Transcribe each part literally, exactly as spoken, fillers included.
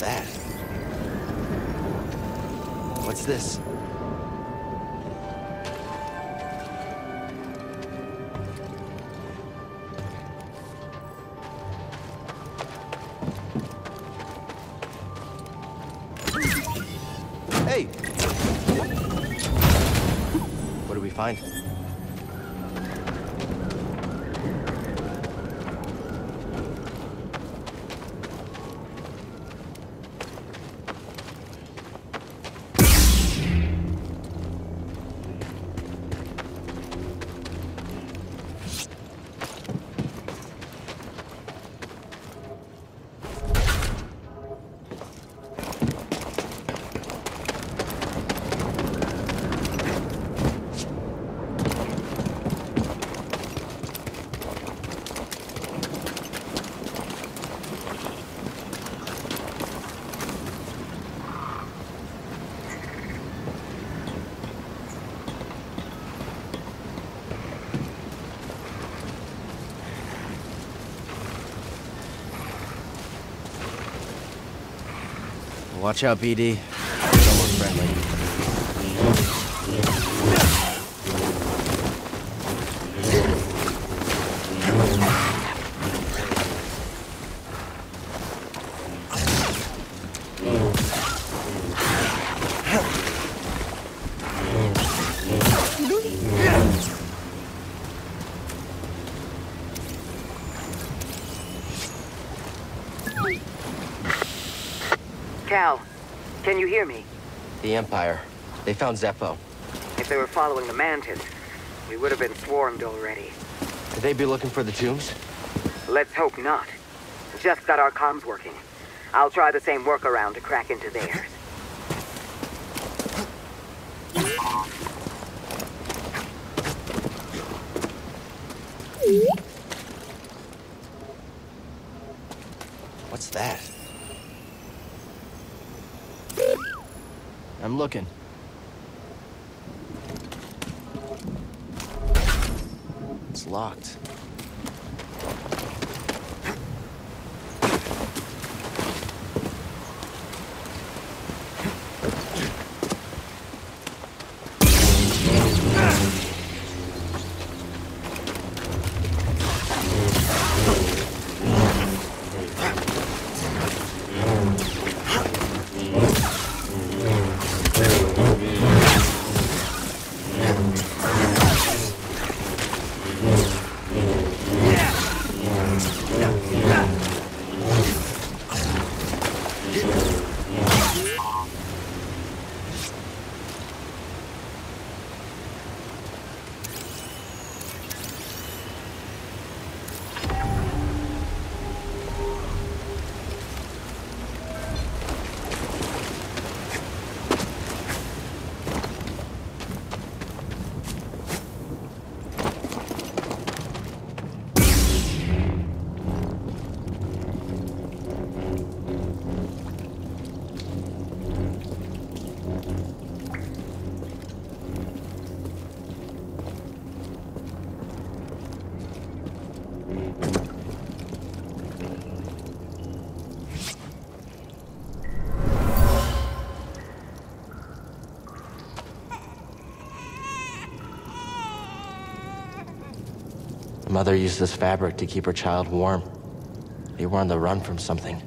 that? What's this? Hey! What do we find? Watch out, B D. Someone friendly. Cal, can you hear me? The Empire. They found Zeppo. If they were following the Mantis, we would have been swarmed already. Could they be looking for the tombs? Let's hope not. Just got our comms working. I'll try the same workaround to crack into theirs. What's that? I'm looking. It's locked. Mother used this fabric to keep her child warm. They were on the run from something.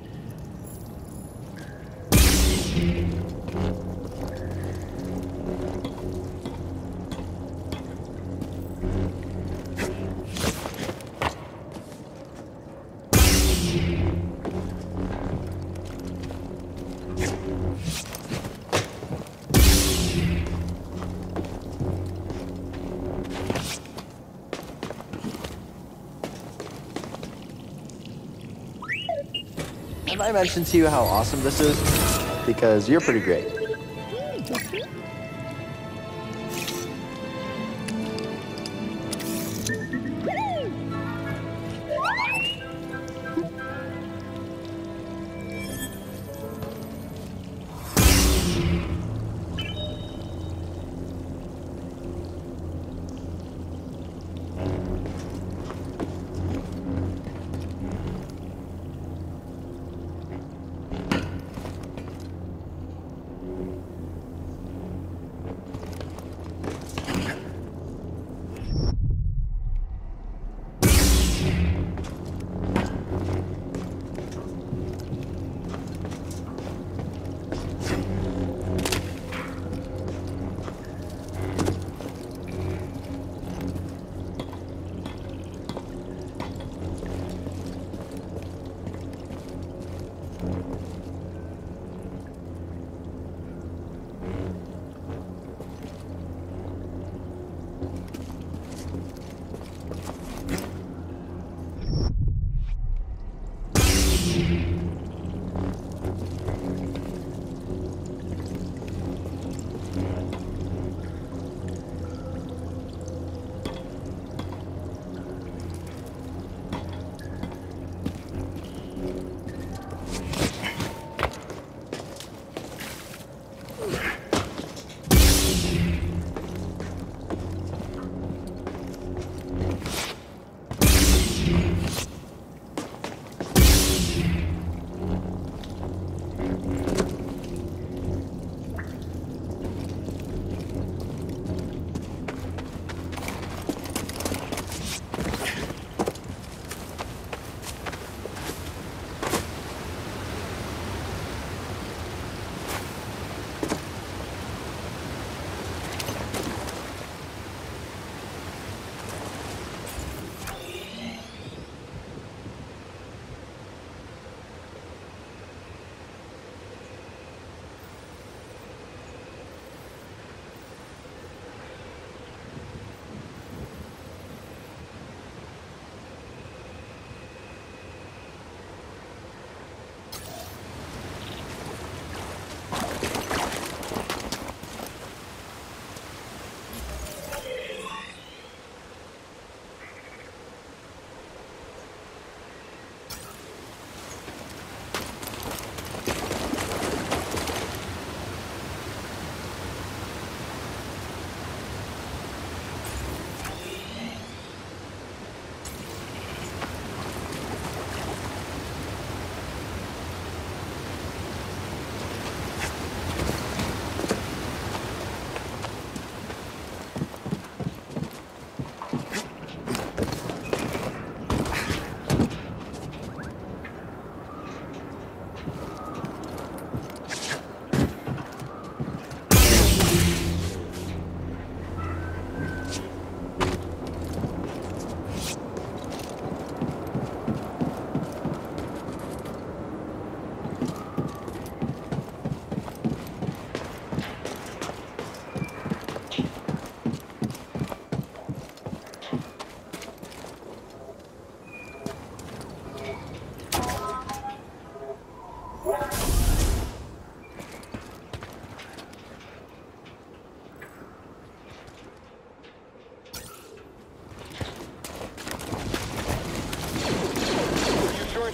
Have I mentioned to you how awesome this is? Because you're pretty great.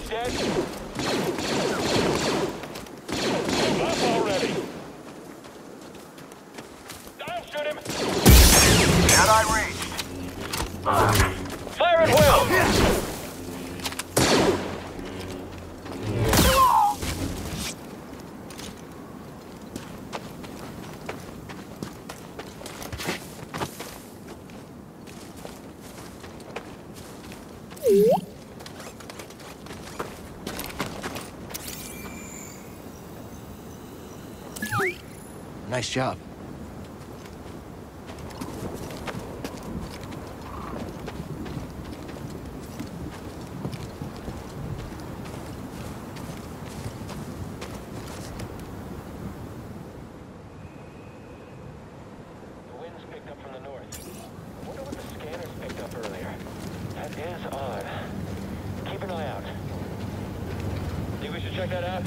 dead? Move up already! Don't shoot him! Jedi reached. Fire at will! Nice job. Check that out.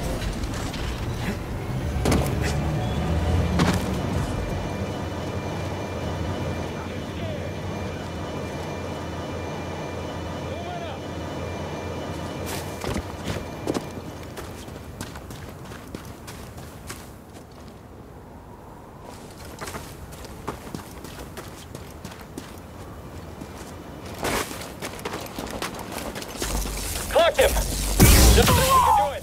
Clocked him! Just so we can do it!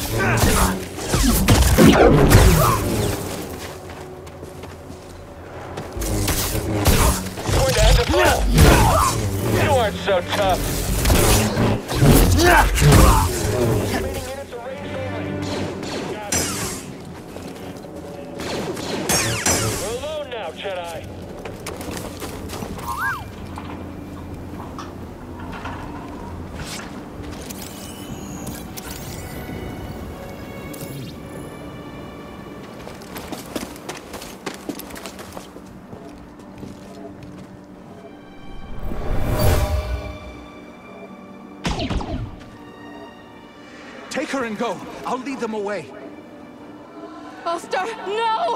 Going to end the flow! You aren't so tough! Remaining units are ranged only. Got it. We're alone now, Jedi. Take her and go. I'll lead them away. Ulster, no!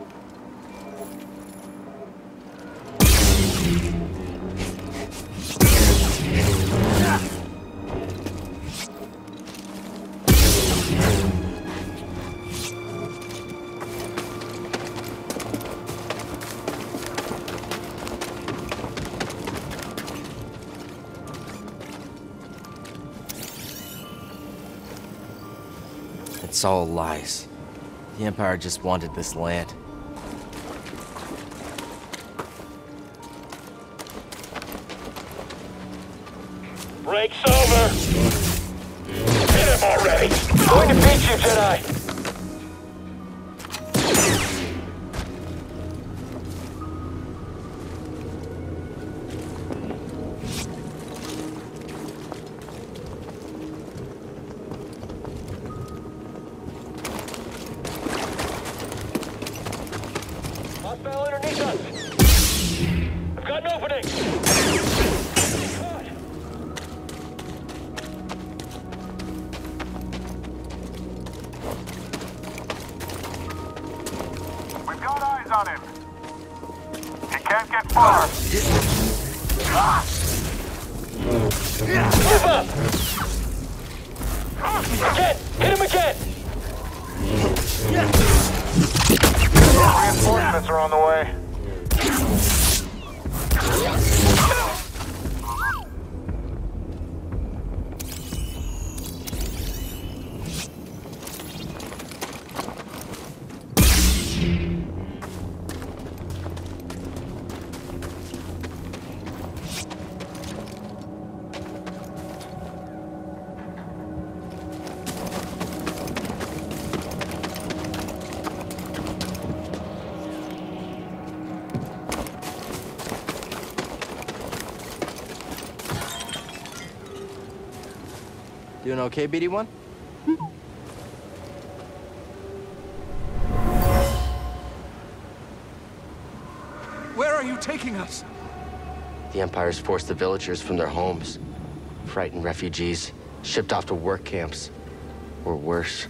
It's all lies. The Empire just wanted this land. Break's over! Hit him already! Going to beat you, Jedi! Hostile underneath us! I've got an opening! God. We've got eyes on him. He can't get far. Move up! Again! Hit him again! Reinforcements are on the way. Doing okay, B D one? Where are you taking us? The Empire's forced the villagers from their homes. Frightened refugees, shipped off to work camps. Or worse.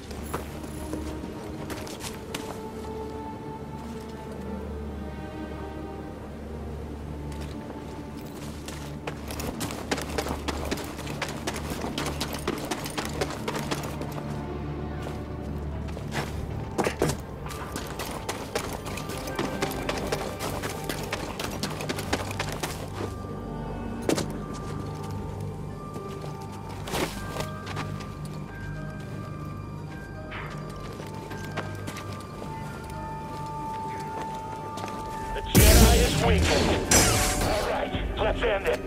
weakened. All right, let's end it.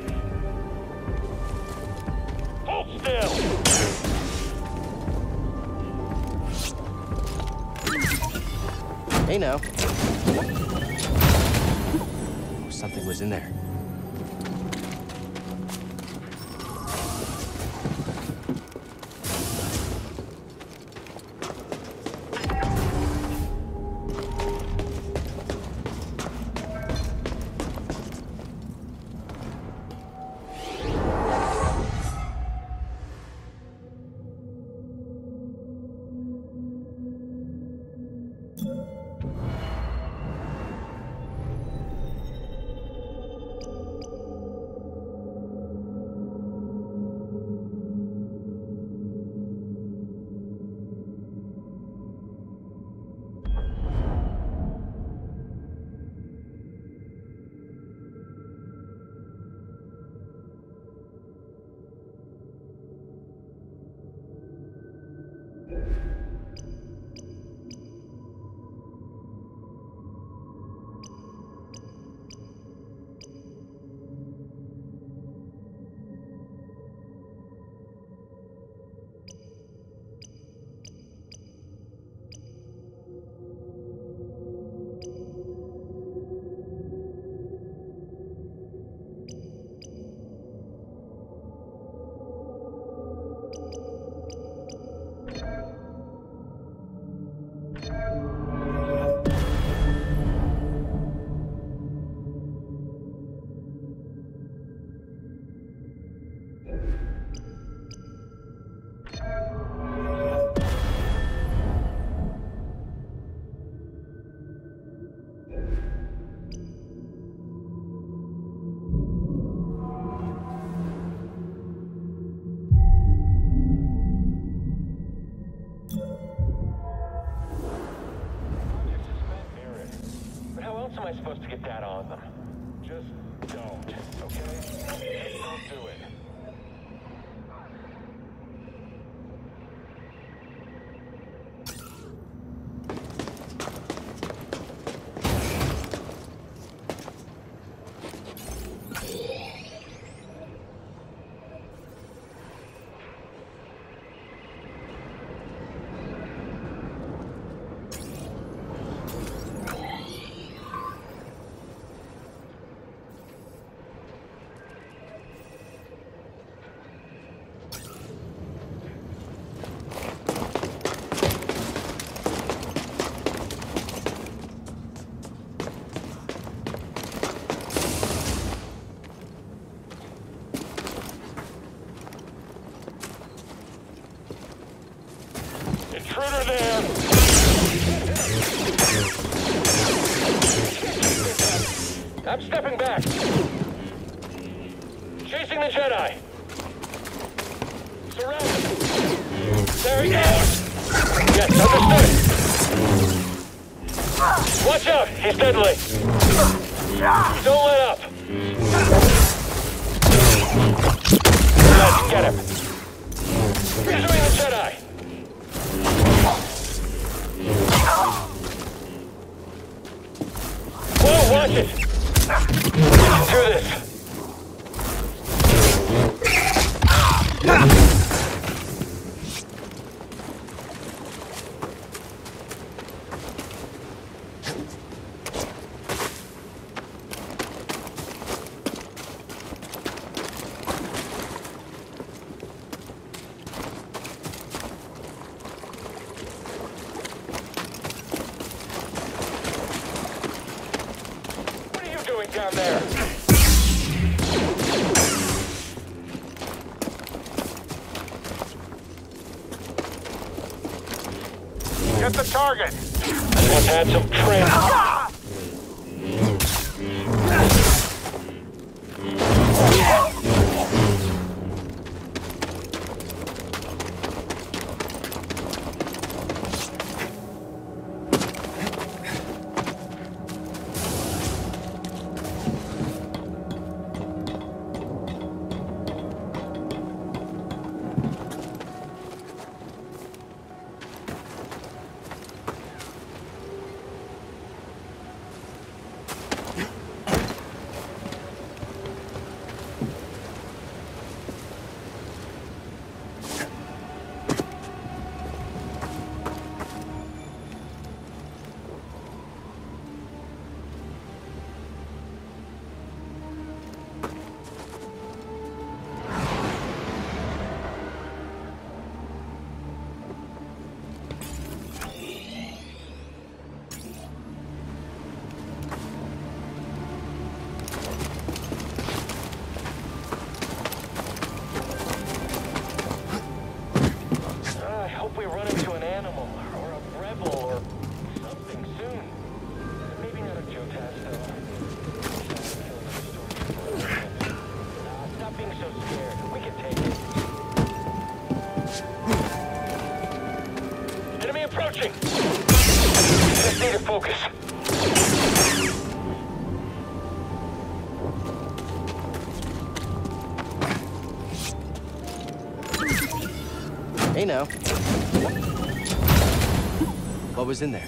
Hold still. Hey now. Something was in there. Am I supposed to get that on them? Just don't, okay? Just don't do it. Intruder there! I'm stepping back. Chasing the Jedi. Surrounded. There he goes. Yes, understood. Watch out, he's deadly. Don't let up. Let's get him. Pursuing the Jedi. Whoa, watch it! Let's do this. Down there. Get the target. This one's had some training. focus. Hey now. What was in there?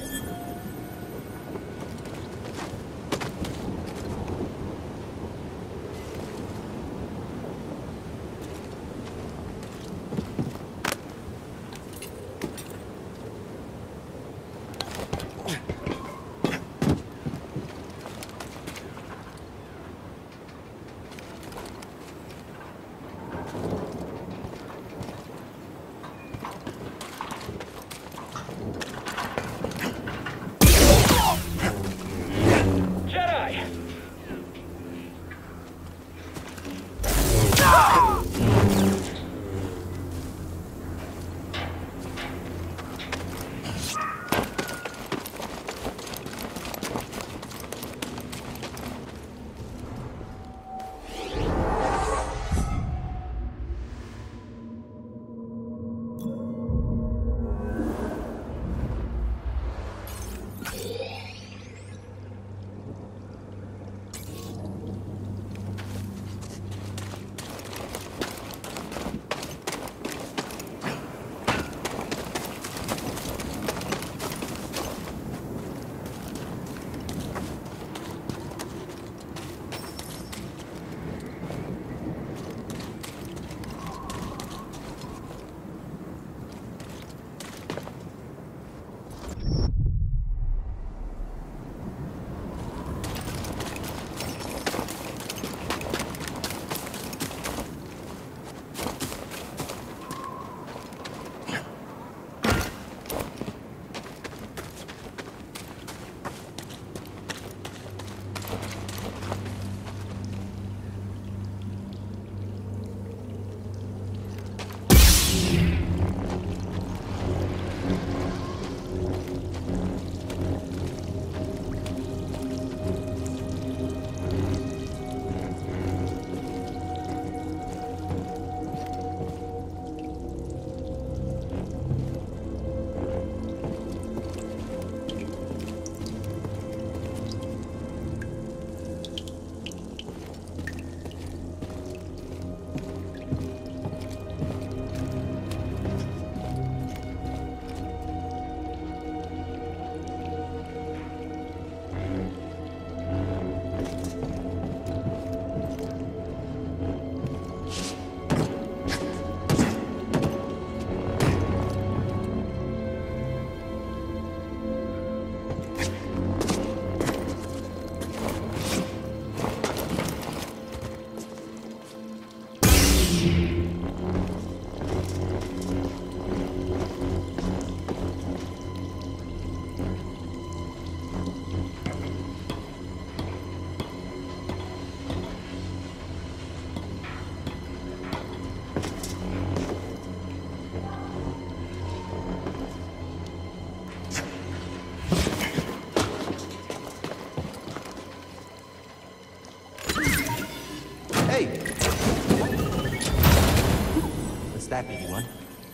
That be one?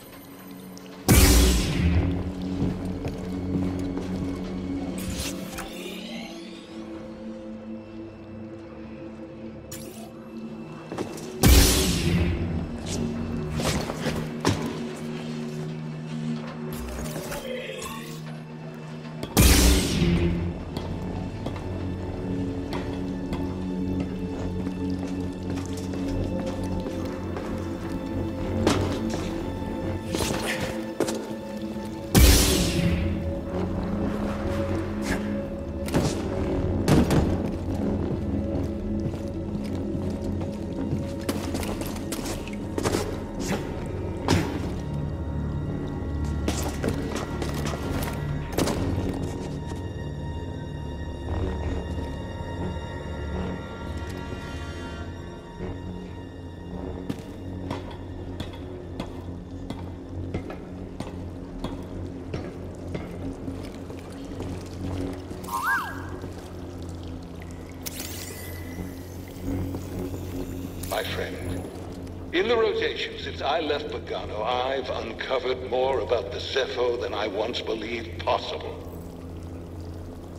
My friend, in the rotation since I left Bogano, I've uncovered more about the Zeffo than I once believed possible.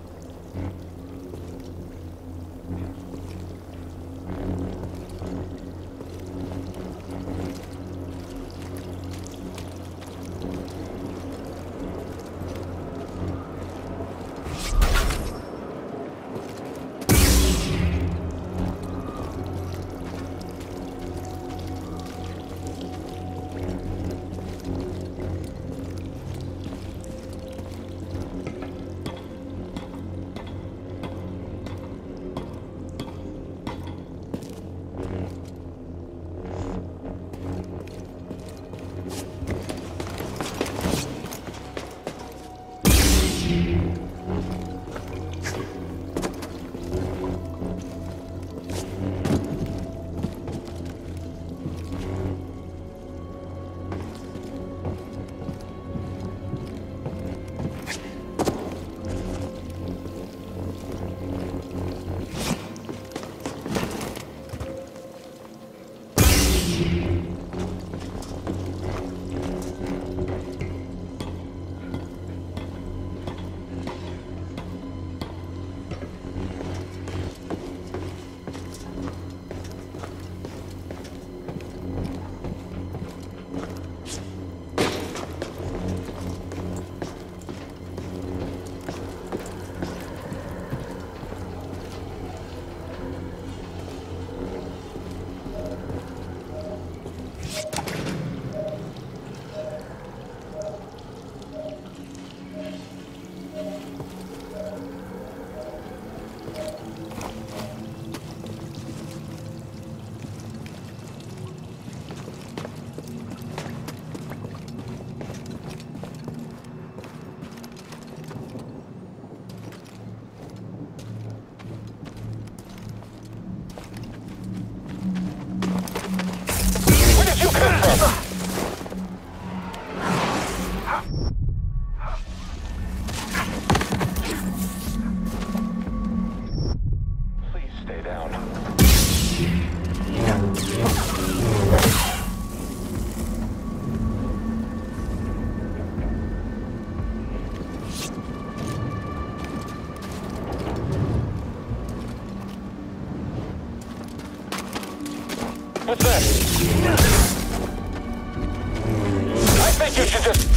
think you should just...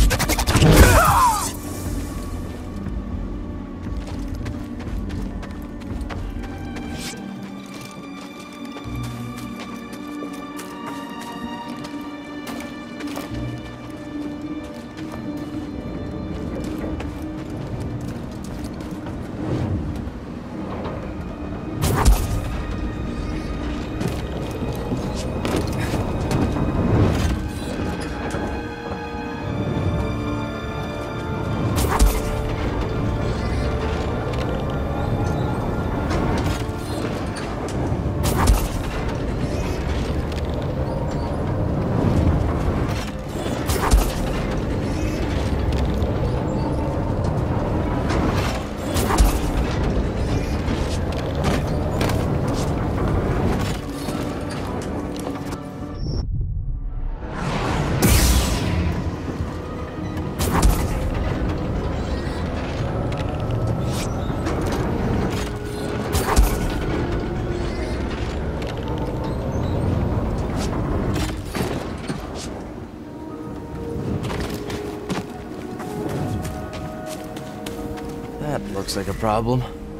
That looks like a problem.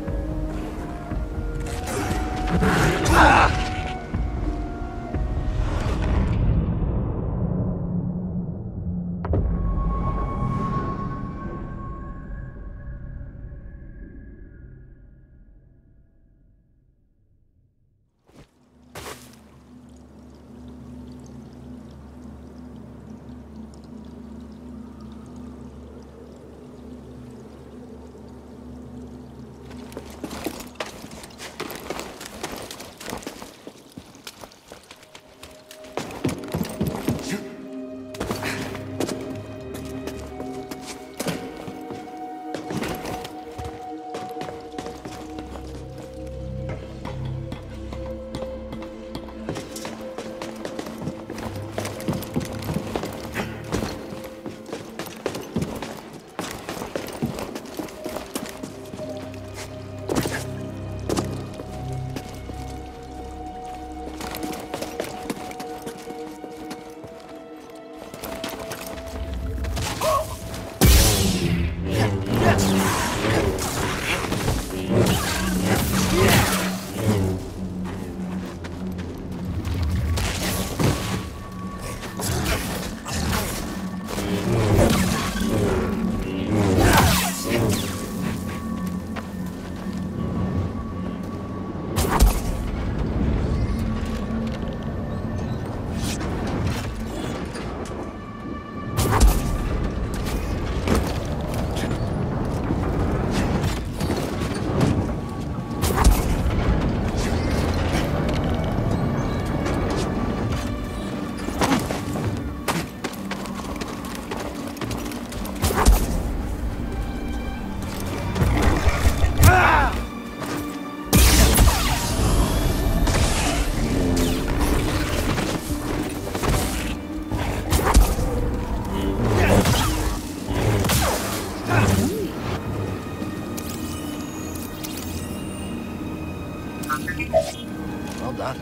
Well done.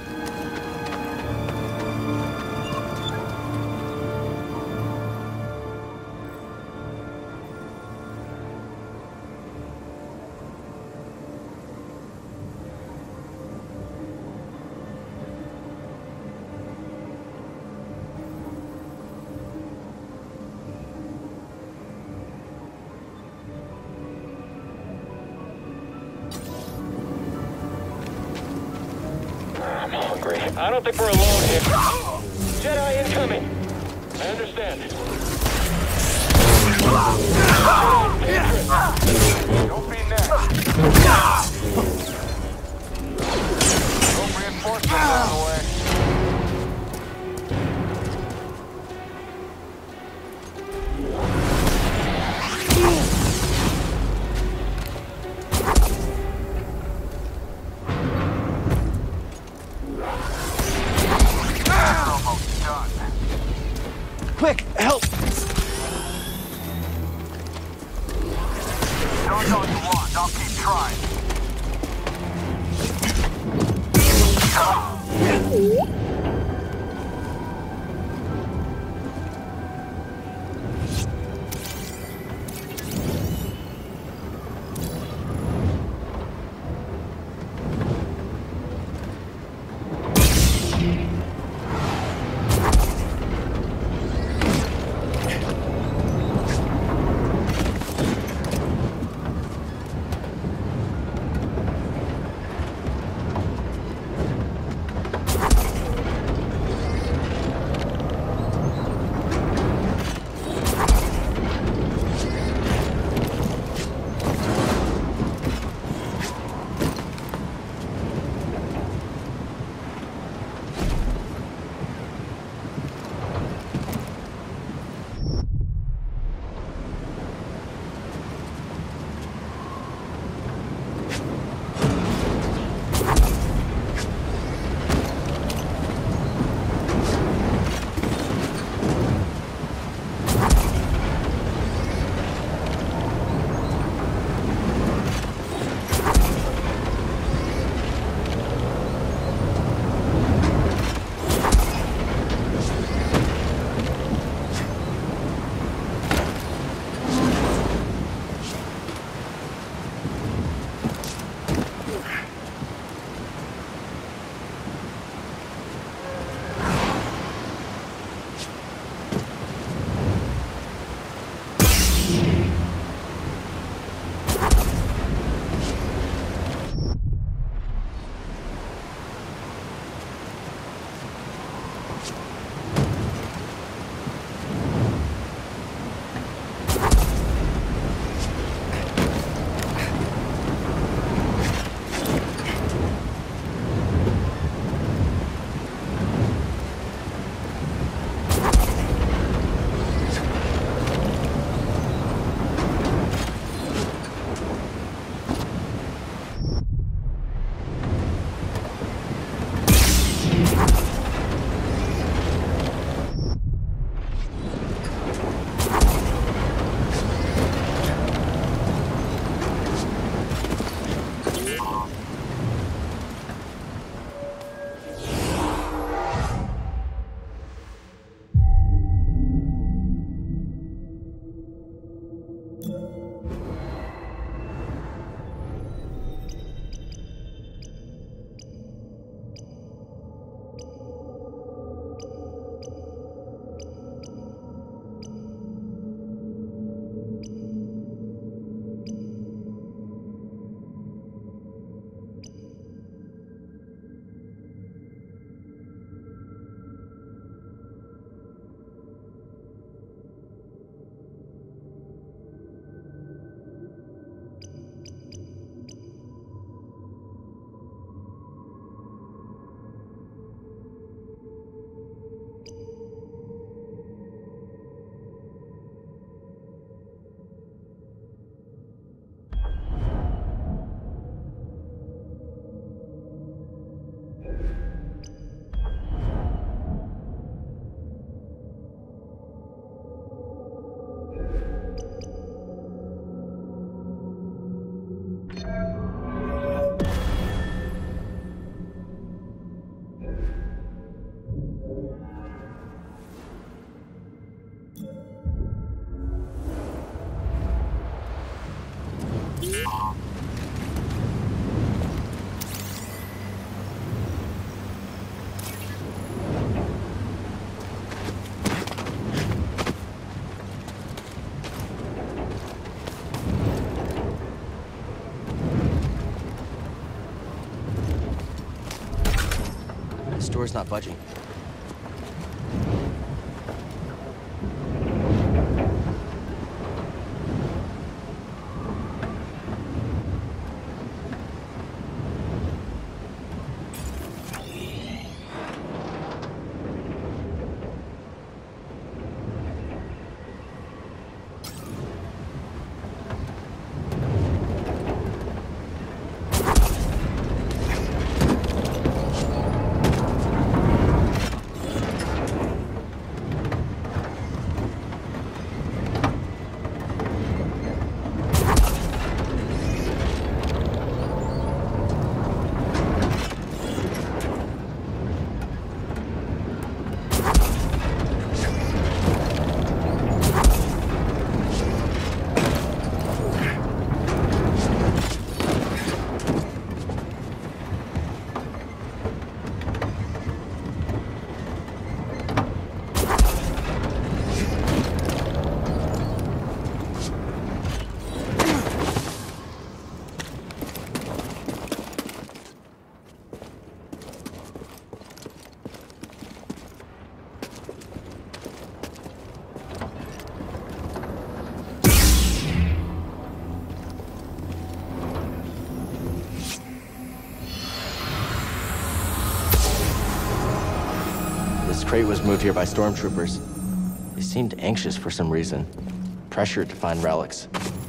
I don't think we're alone here. Jedi incoming! I understand. Don't be next. Don't reinforcements on the way. Quick, help! Don't know what you want. I'll keep trying. door's not budging. This crate was moved here by stormtroopers. They seemed anxious for some reason, pressured to find relics.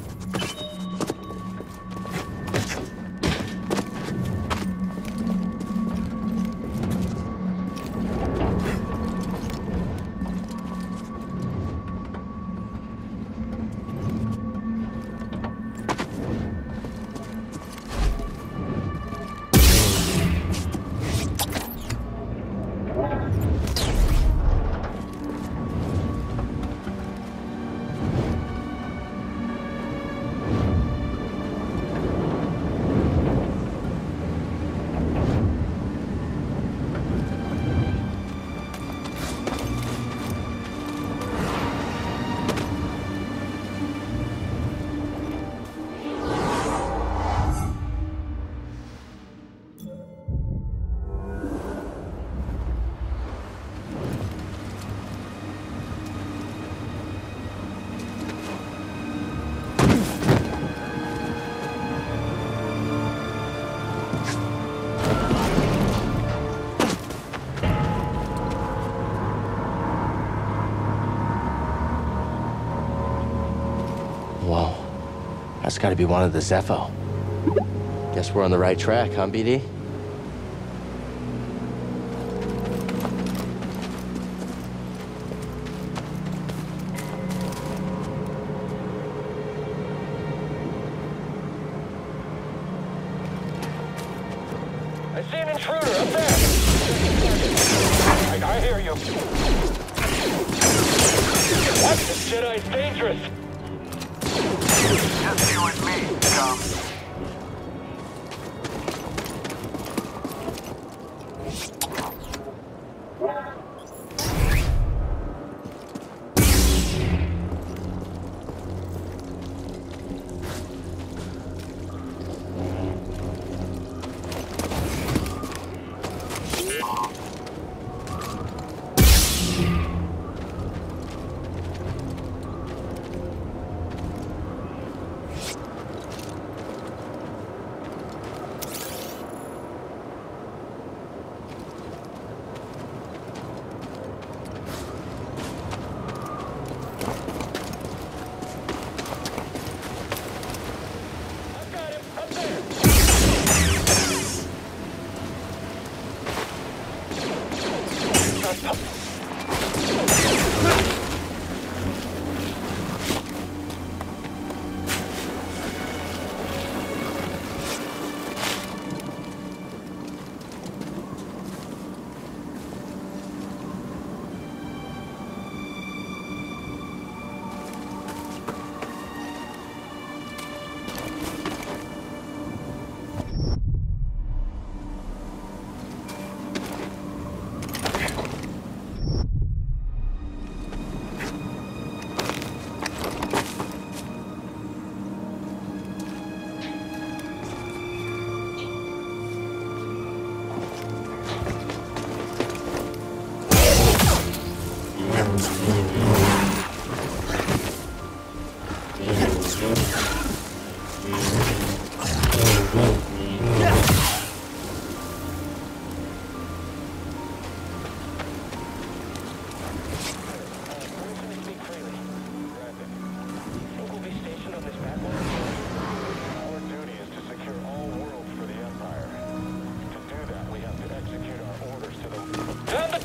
Whoa, that's gotta be one of the Zepho. Guess we're on the right track, huh, B D? I see an intruder up there! I, I hear you. What? This Jedi's dangerous! Just you and me, Tom.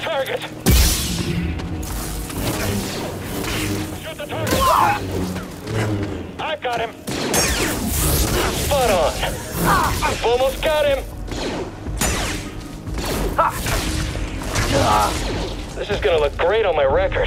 target! Shoot the target! I've got him! Spot on! I've almost got him! This is gonna look great on my record.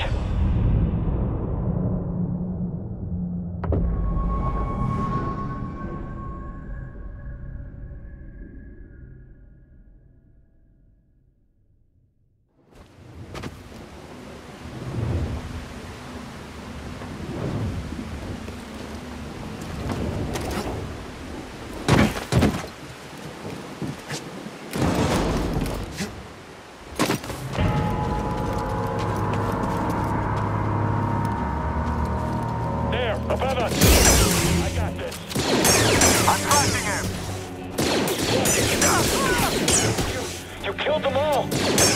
Above us! I got this! I'm tracking him! You, you killed them all!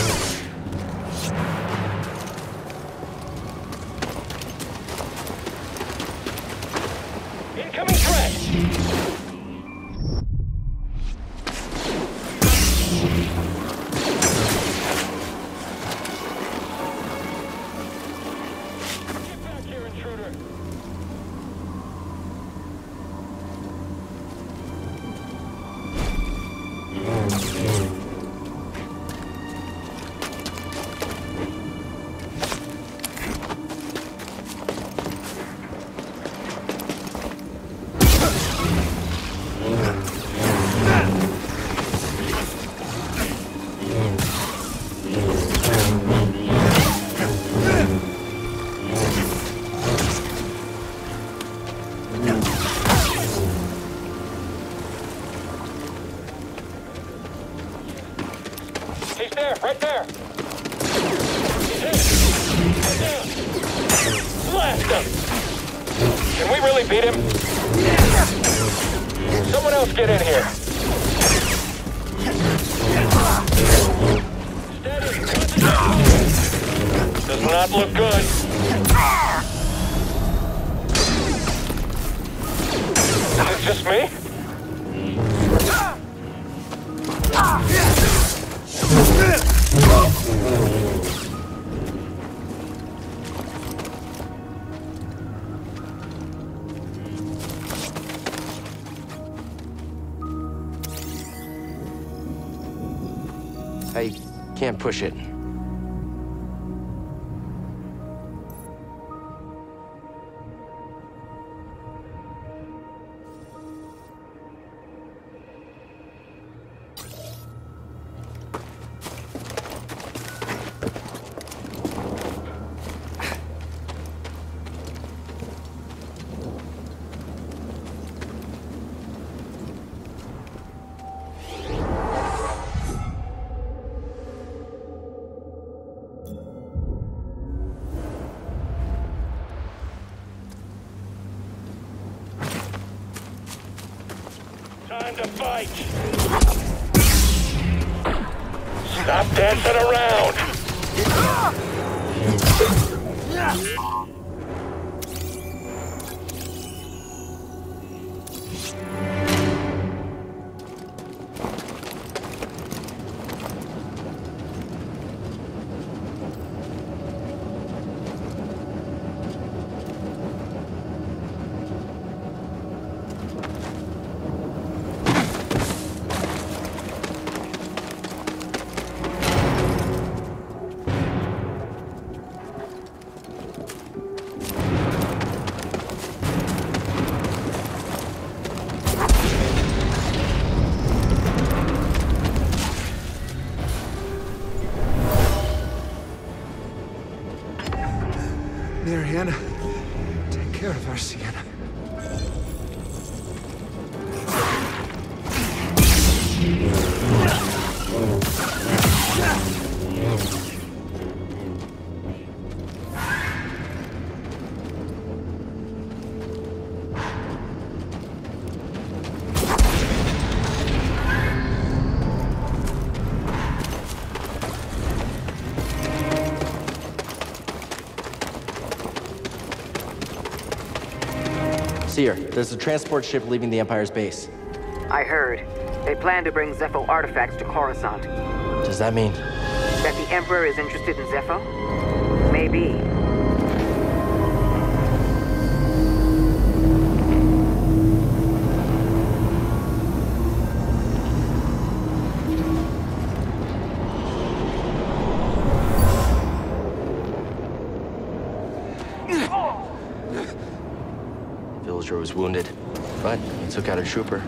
Incoming threat! Get back here, intruder! He's there, right there! He's hit! Right down! Blast him! Can we really beat him? Someone else get in here! Steady! Does not look good! Is it just me? I can't push it. Time to fight! Stop dancing around! Mariana, take care of our Sienna. Seer, there's a transport ship leaving the Empire's base. I heard. They plan to bring Zepho artifacts to Coruscant. Does that mean... That the Emperor is interested in Zepho? Maybe. Villager was wounded, but he took out a trooper.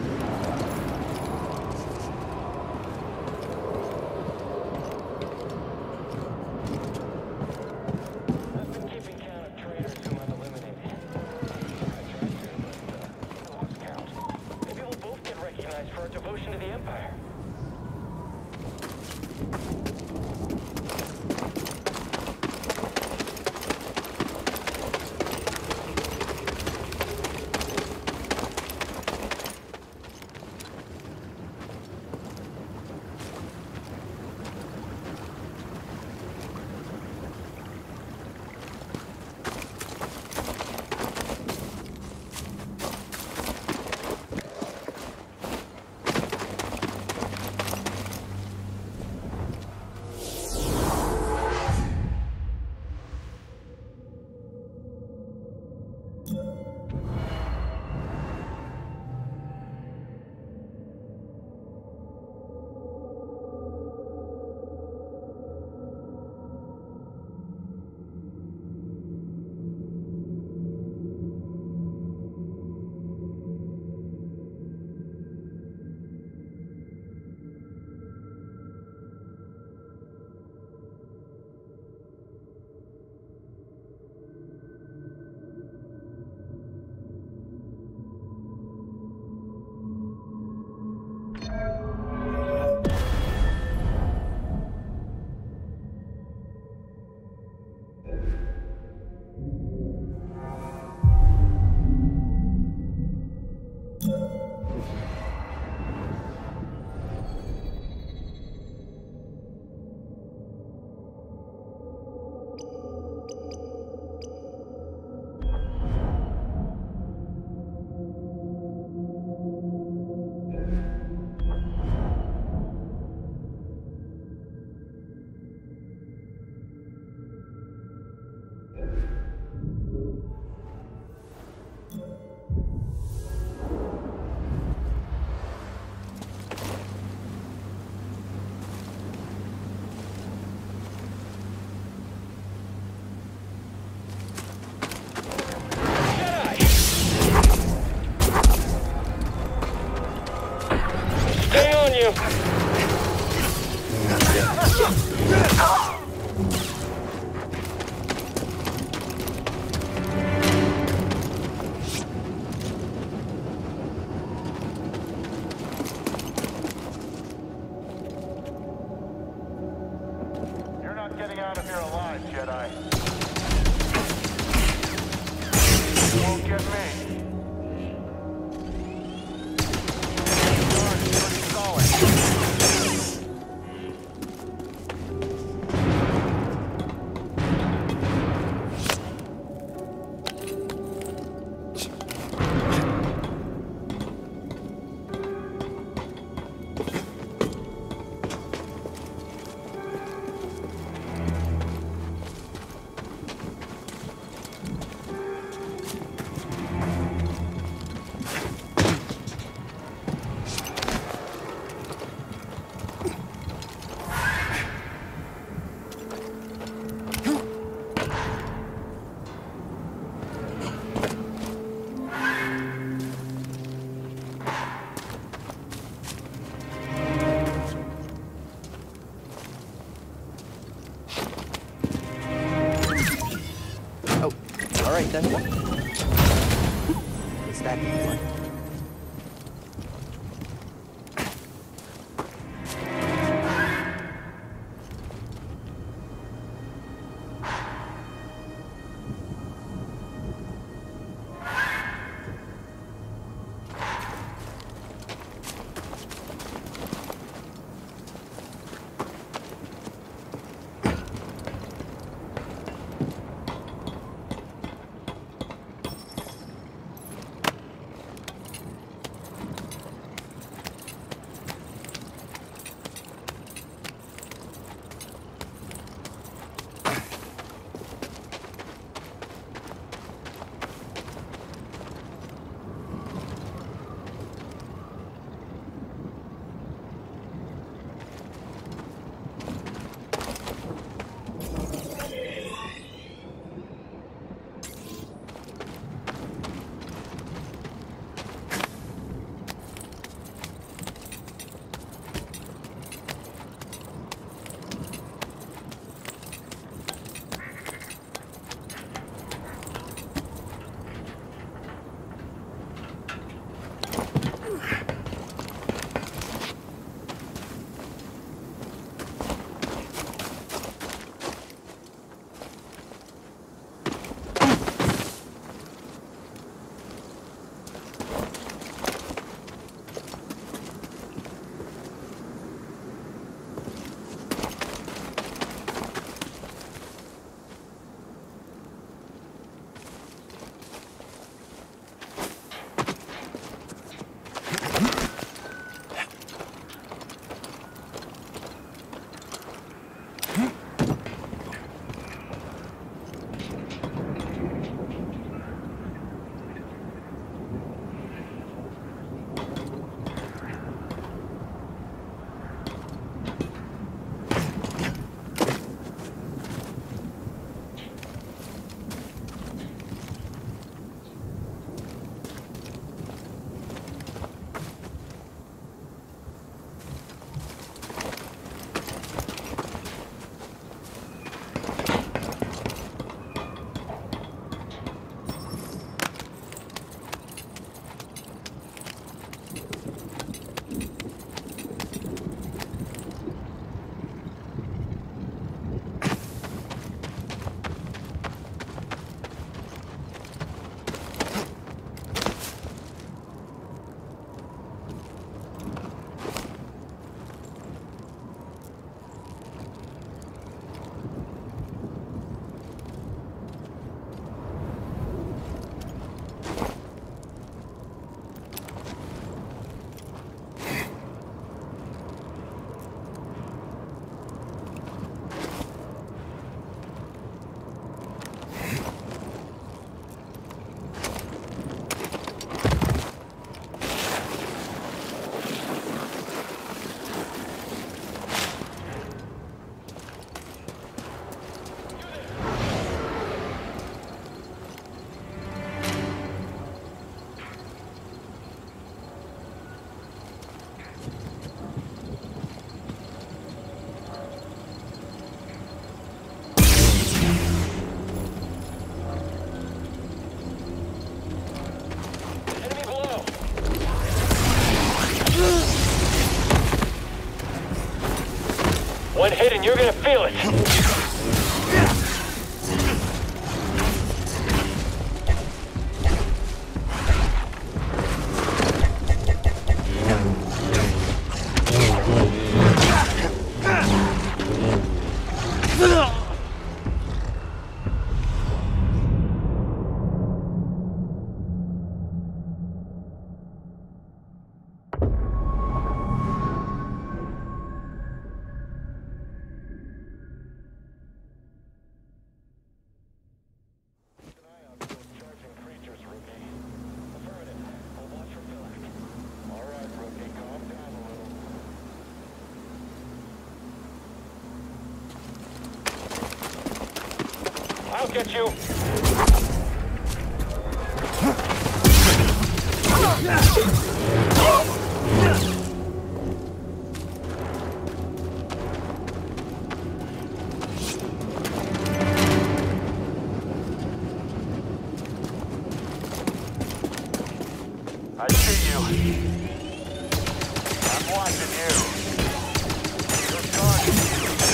Then it's that one. it and you're gonna feel it. I'll get you. I see you. I'm watching you. You're target.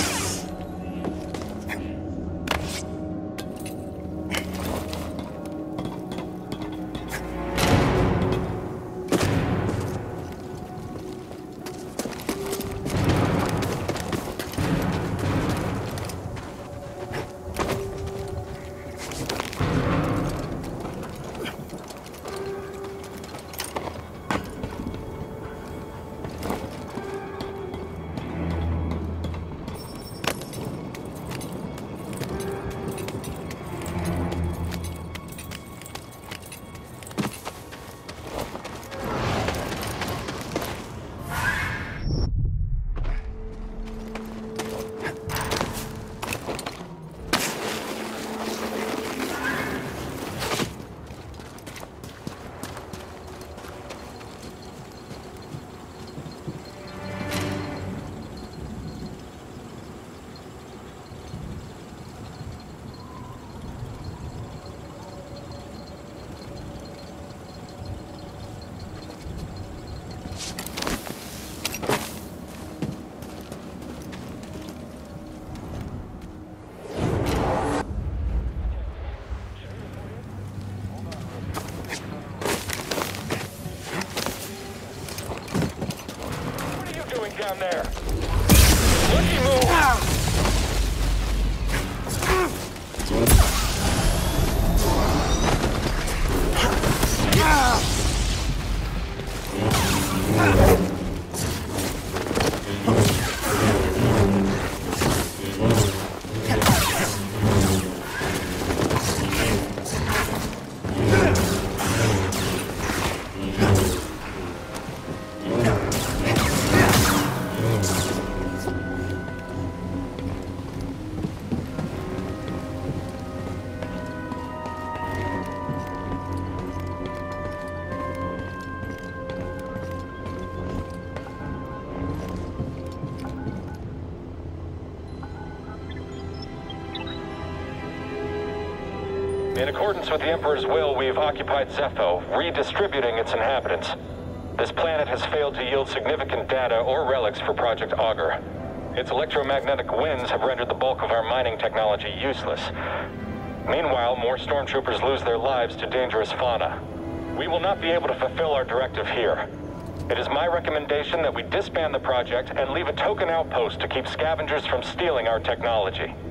Down there. Looky move. In accordance with the Emperor's will, we've occupied Zeffo, redistributing its inhabitants. This planet has failed to yield significant data or relics for Project Augur. Its electromagnetic winds have rendered the bulk of our mining technology useless. Meanwhile, more stormtroopers lose their lives to dangerous fauna. We will not be able to fulfill our directive here. It is my recommendation that we disband the project and leave a token outpost to keep scavengers from stealing our technology.